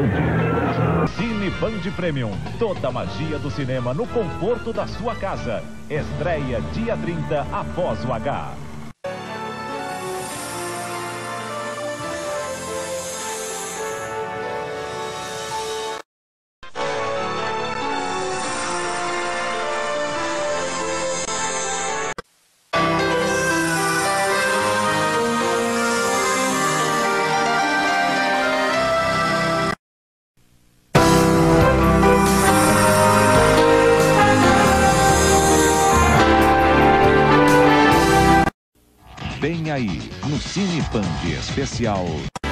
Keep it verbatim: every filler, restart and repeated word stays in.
Band. Cine Band Premium. Toda a magia do cinema no conforto da sua casa. Estreia dia trinta após o H. Vem aí, no Cine Band Especial.